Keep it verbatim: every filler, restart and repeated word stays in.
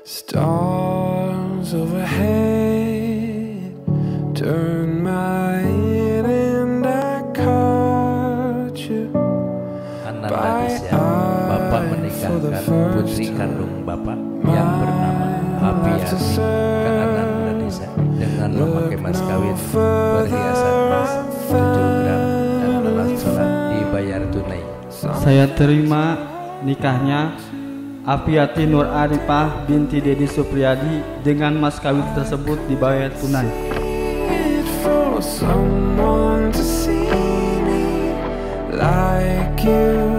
Stars overhead turn my head and I caught you. Ananda Desya, Bapak menikahkan putri kandung Bapak yang bernama Apiati ke Ananda Desa dengan memakai mas kawin berhiasan emas tujuh gram dan alat sholat dibayar tunai. Saya terima nikahnya Apiati Nur Arifah binti Dedi Supriyadi dengan mas kawin tersebut dibayar tunai. For someone to see me like you.